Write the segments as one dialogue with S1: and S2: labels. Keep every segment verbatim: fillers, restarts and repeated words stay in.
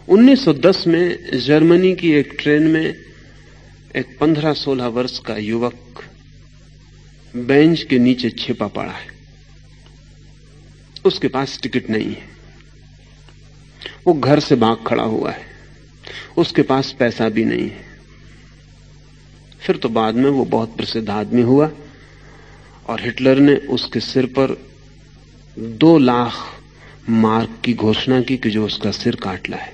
S1: उन्नीस सौ दस में जर्मनी की एक ट्रेन में एक पंद्रह सोलह वर्ष का युवक बेंच के नीचे छिपा पड़ा है। उसके पास टिकट नहीं है। वो घर से भाग खड़ा हुआ है। उसके पास पैसा भी नहीं है। फिर तो बाद में वो बहुत प्रसिद्ध आदमी हुआ और हिटलर ने उसके सिर पर दो लाख मार्क की घोषणा की कि जो उसका सिर काट लाए।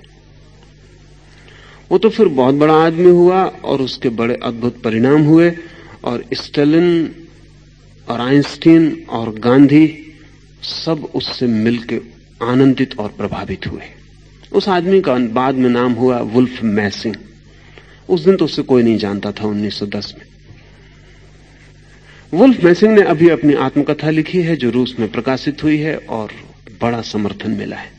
S1: वो तो फिर बहुत बड़ा आदमी हुआ और उसके बड़े अद्भुत परिणाम हुए और स्टालिन और आइंस्टीन और गांधी सब उससे मिलकर आनंदित और प्रभावित हुए। उस आदमी का बाद में नाम हुआ वुल्फ मैसिंग। उस दिन तो उससे कोई नहीं जानता था उन्नीस सौ दस में। वुल्फ मैसिंग ने अभी अपनी आत्मकथा लिखी है जो रूस में प्रकाशित हुई है और बड़ा समर्थन मिला है।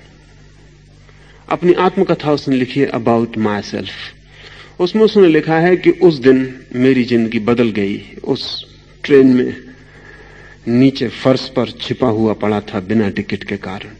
S1: अपनी आत्मकथा उसने लिखी है अबाउट माई सेल्फ। उसमें उसने लिखा है कि उस दिन मेरी जिंदगी बदल गई। उस ट्रेन में नीचे फर्श पर छिपा हुआ पड़ा था बिना टिकट के कारण।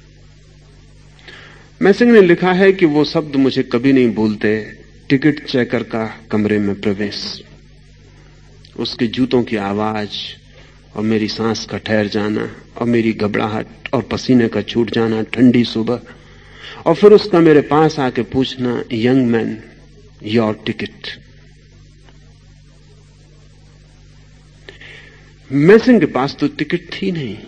S1: मैसिंग ने लिखा है कि वो शब्द मुझे कभी नहीं भूलते। टिकट चेकर का कमरे में प्रवेश, उसके जूतों की आवाज और मेरी सांस का ठहर जाना और मेरी घबराहट और पसीने का छूट जाना ठंडी सुबह, और फिर उसका मेरे पास आके पूछना, यंग मैन योर टिकट। मैसिंग के पास तो टिकट थी नहीं,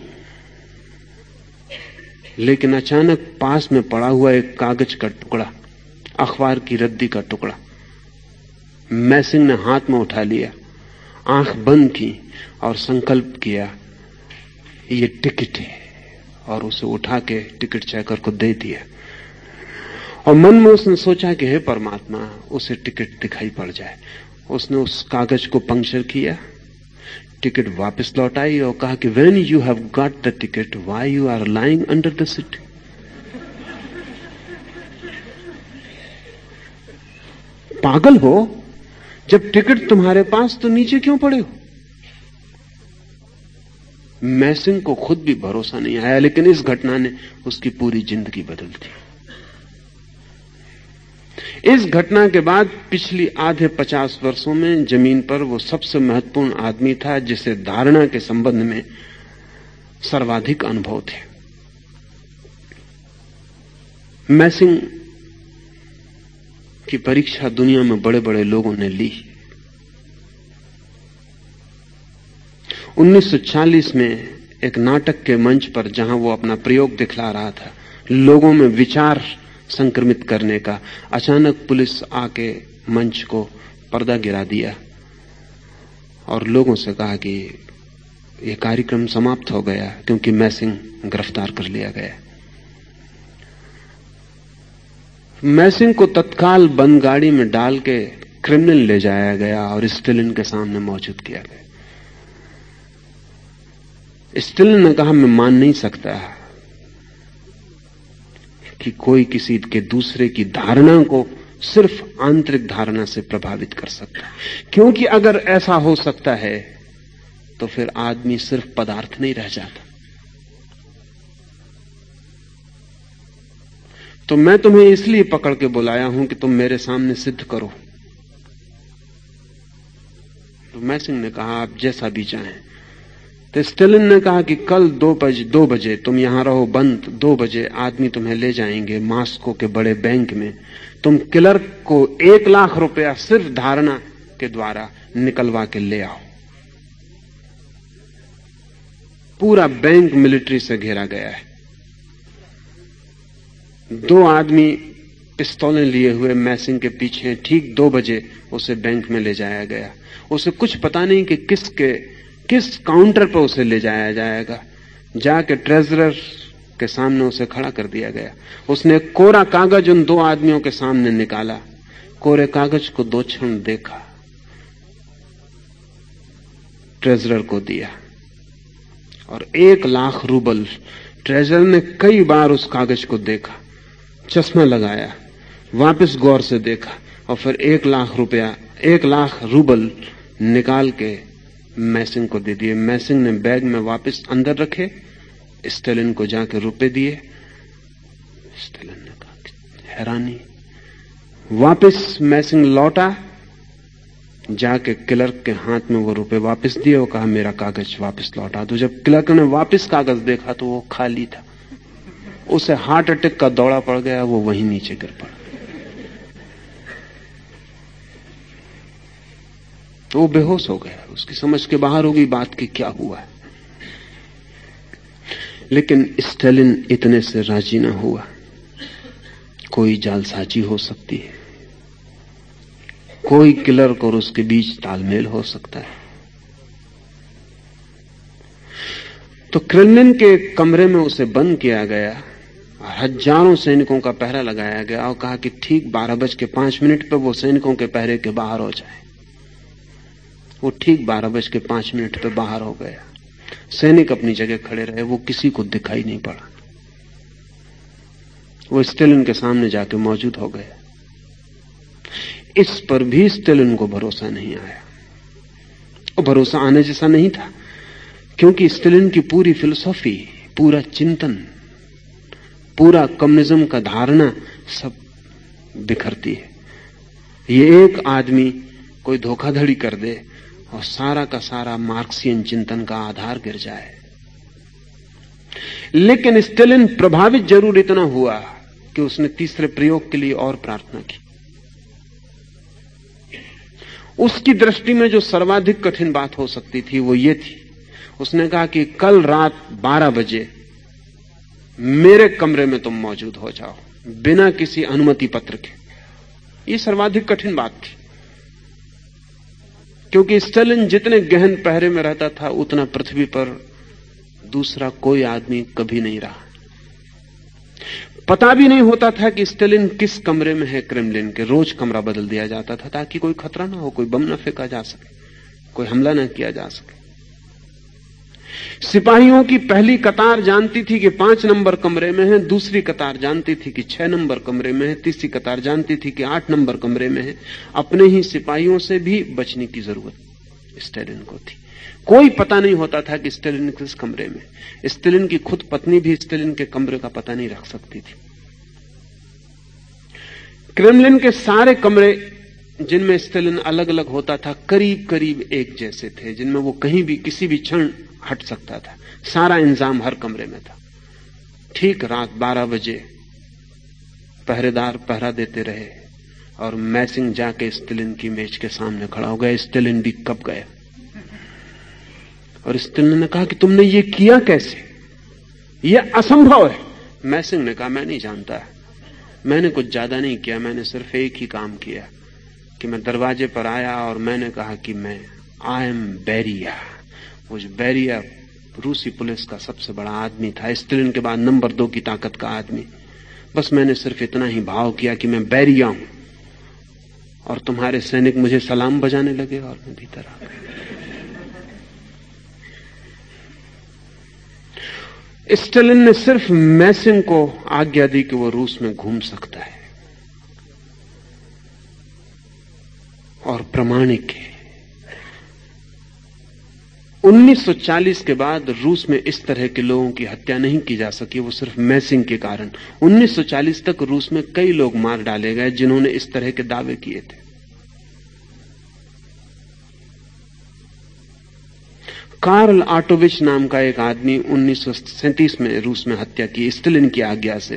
S1: लेकिन अचानक पास में पड़ा हुआ एक कागज का टुकड़ा, अखबार की रद्दी का टुकड़ा मैसिंग ने हाथ में उठा लिया, आंख बंद की और संकल्प किया ये टिकट है, और उसे उठा के टिकट चेकर को दे दिया। और मन में उसने सोचा कि हे परमात्मा, उसे टिकट दिखाई पड़ जाए। उसने उस कागज को पंक्चर किया, टिकट वापस लौटाई और कहा कि when you have got the ticket why you are lying under the seat. पागल हो, जब टिकट तुम्हारे पास तो नीचे क्यों पड़े हो? मैसिंग को खुद भी भरोसा नहीं आया, लेकिन इस घटना ने उसकी पूरी जिंदगी बदल दी। इस घटना के बाद पिछली आधे पचास वर्षों में जमीन पर वो सबसे महत्वपूर्ण आदमी था जिसे धारणा के संबंध में सर्वाधिक अनुभव थे। मैसिंग की परीक्षा दुनिया में बड़े बड़े लोगों ने ली। उन्नीस सौ चालीस में एक नाटक के मंच पर जहां वो अपना प्रयोग दिखला रहा था, लोगों में विचार संक्रमित करने का, अचानक पुलिस आके मंच को पर्दा गिरा दिया और लोगों से कहा कि यह कार्यक्रम समाप्त हो गया क्योंकि मैसिंग गिरफ्तार कर लिया गया। मैसिंग को तत्काल बंद गाड़ी में डाल के क्रिमिनल ले जाया गया और स्टालिन के सामने मौजूद किया गया। स्टालिन ने कहा, मैं मान नहीं सकता कि कोई किसी के दूसरे की धारणा को सिर्फ आंतरिक धारणा से प्रभावित कर सकता है, क्योंकि अगर ऐसा हो सकता है तो फिर आदमी सिर्फ पदार्थ नहीं रह जाता। तो मैं तुम्हें इसलिए पकड़ के बुलाया हूं कि तुम मेरे सामने सिद्ध करो। तो मैसिंग ने कहा, आप जैसा भी चाहें। तो स्टालिन ने कहा कि कल दो बजे दो बजे तुम यहां रहो बंद, दो बजे आदमी तुम्हें ले जाएंगे मॉस्को के बड़े बैंक में। तुम क्लर्क को एक लाख रुपया सिर्फ धारणा के द्वारा निकलवा के ले आओ। पूरा बैंक मिलिट्री से घेरा गया है। दो आदमी पिस्तौलें लिए हुए मैसिंग के पीछे। ठीक दो बजे उसे बैंक में ले जाया गया। उसे कुछ पता नहीं कि किसके किस काउंटर पर उसे ले जाया जाएगा। जाके ट्रेजरर के सामने उसे खड़ा कर दिया गया। उसने कोरा कागज उन दो आदमियों के सामने निकाला, कोरे कागज को दो क्षण देखा, ट्रेजरर को दिया और एक लाख रूबल। ट्रेजरर ने कई बार उस कागज को देखा, चश्मा लगाया, वापस गौर से देखा और फिर एक लाख रुपया एक लाख रूबल निकाल के मैसिंग को दे दिए। मैसिंग ने बैग में वापस अंदर रखे, स्टालिन को जाके रुपए दिए। स्टालिन ने कहा, हैरानी। वापस मैसिंग लौटा, जाके क्लर्क के हाथ में वो रुपए वापस दिए और कहा मेरा कागज वापस लौटा दो। जब क्लर्क ने वापस कागज देखा तो वो खाली था। उसे हार्ट अटैक का दौड़ा पड़ गया, वो वहीं नीचे गिर पड़ा। तो वो बेहोश हो गया, उसकी समझ के बाहर हो गई बात की क्या हुआ है। लेकिन स्टालिन इतने से राजी न हुआ। कोई जालसाजी हो सकती है, कोई क्लर्क और उसके बीच तालमेल हो सकता है। तो क्रेमलिन के कमरे में उसे बंद किया गया, हजारों सैनिकों का पहरा लगाया गया और कहा कि ठीक बारह बज के पांच मिनट पर वो सैनिकों के पहरे के बाहर हो जाए। वो ठीक बारह बज के पांच मिनट पर बाहर हो गया। सैनिक अपनी जगह खड़े रहे, वो किसी को दिखाई नहीं पड़ा। वो स्टालिन के सामने जाके मौजूद हो गए। इस पर भी स्टालिन को भरोसा नहीं आया, और भरोसा आने जैसा नहीं था, क्योंकि स्टालिन की पूरी फिलॉसफी, पूरा चिंतन, पूरा कम्युनिज्म का धारणा सब बिखरती है। ये एक आदमी कोई धोखाधड़ी कर दे और सारा का सारा मार्क्सियन चिंतन का आधार गिर जाए। लेकिन स्टालिन प्रभावित जरूर इतना हुआ कि उसने तीसरे प्रयोग के लिए और प्रार्थना की। उसकी दृष्टि में जो सर्वाधिक कठिन बात हो सकती थी वो ये थी, उसने कहा कि कल रात बारह बजे मेरे कमरे में तुम मौजूद हो जाओ, बिना किसी अनुमति पत्र के। ये सर्वाधिक कठिन बात थी, क्योंकि स्टालिन जितने गहन पहरे में रहता था उतना पृथ्वी पर दूसरा कोई आदमी कभी नहीं रहा। पता भी नहीं होता था कि स्टालिन किस कमरे में है क्रेमलिन के। रोज कमरा बदल दिया जाता था ताकि कोई खतरा ना हो, कोई बम ना फेंका जा सके, कोई हमला ना किया जा सके। सिपाहियों की पहली कतार जानती थी कि पांच नंबर कमरे में है, दूसरी कतार जानती थी कि छह नंबर कमरे में है, तीसरी कतार जानती थी कि आठ नंबर कमरे में है। अपने ही सिपाहियों से भी बचने की जरूरत स्टालिन को थी। कोई पता नहीं होता था कि स्टालिन किस कमरे में। स्टालिन की खुद पत्नी भी स्टालिन के कमरे का पता नहीं रख सकती थी। क्रेमलिन के सारे कमरे जिनमें स्टालिन अलग अलग होता था करीब करीब एक जैसे थे, जिनमें वो कहीं भी किसी भी क्षण हट सकता था। सारा इंतजाम हर कमरे में था। ठीक रात बारह बजे पहरेदार पहरा देते रहे और मैसिंग जाके स्टालिन की मेज के सामने खड़ा हो गया। स्टालिन भी कब गया और स्टालिन ने कहा कि तुमने ये किया कैसे, यह असंभव है। मैसिंग ने कहा मैं नहीं जानता, मैंने कुछ ज्यादा नहीं किया, मैंने सिर्फ एक ही काम किया कि मैं दरवाजे पर आया और मैंने कहा कि मैं आई एम बेरिया। वो जो बेरिया रूसी पुलिस का सबसे बड़ा आदमी था, स्टालिन के बाद नंबर दो की ताकत का आदमी। बस मैंने सिर्फ इतना ही भाव किया कि मैं बेरिया हूं और तुम्हारे सैनिक मुझे सलाम बजाने लगे और मैं भीतर आ गया। स्टालिन ने सिर्फ मैसिंग को आज्ञा दी कि वो रूस में घूम सकता है और प्रमाणिक है। उन्नीस सौ चालीस के बाद रूस में इस तरह के लोगों की हत्या नहीं की जा सकी, वो सिर्फ मैसिंग के कारण। उन्नीस सौ चालीस तक रूस में कई लोग मार डाले गए जिन्होंने इस तरह के दावे किए थे। कार्ल आटोविच नाम का एक आदमी उन्नीस सौ सैंतीस में रूस में हत्या की स्टालिन की आज्ञा से,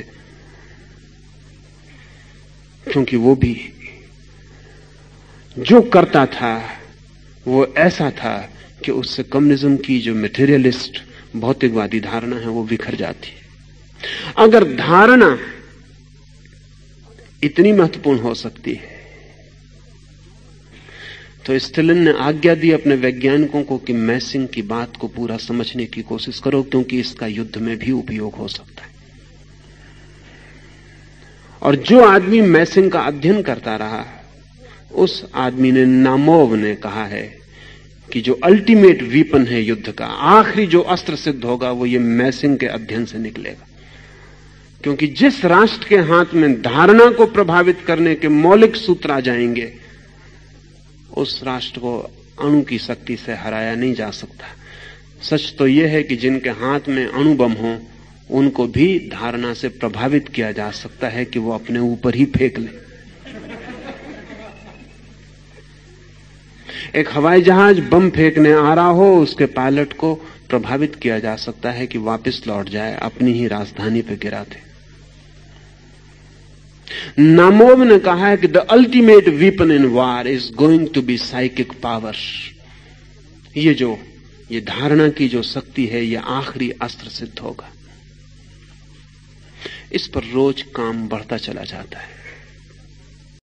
S1: क्योंकि वो भी जो करता था वो ऐसा था कि उससे कम्युनिज्म की जो मटेरियलिस्ट भौतिकवादी धारणा है वो बिखर जाती। अगर धारणा इतनी महत्वपूर्ण हो सकती है तो स्टालिन ने आज्ञा दी अपने वैज्ञानिकों को कि मैसिंग की बात को पूरा समझने की कोशिश करो, क्योंकि इसका युद्ध में भी उपयोग हो सकता है। और जो आदमी मैसिंग का अध्ययन करता रहा उस आदमी ने, नामोव ने कहा है कि जो अल्टीमेट वीपन है युद्ध का, आखिरी जो अस्त्र सिद्ध होगा वो ये मैसिंग के अध्ययन से निकलेगा। क्योंकि जिस राष्ट्र के हाथ में धारणा को प्रभावित करने के मौलिक सूत्र आ जाएंगे उस राष्ट्र को अणु की शक्ति से हराया नहीं जा सकता। सच तो यह है कि जिनके हाथ में अणु बम हो उनको भी धारणा से प्रभावित किया जा सकता है कि वो अपने ऊपर ही फेंक ले। एक हवाई जहाज बम फेंकने आ रहा हो, उसके पायलट को प्रभावित किया जा सकता है कि वापस लौट जाए, अपनी ही राजधानी पे गिरा दे। नामोव ने कहा है कि the ultimate weapon in war is going to be psychic power. ये जो ये धारणा की जो शक्ति है, ये आखिरी अस्त्र सिद्ध होगा। इस पर रोज काम बढ़ता चला जाता है।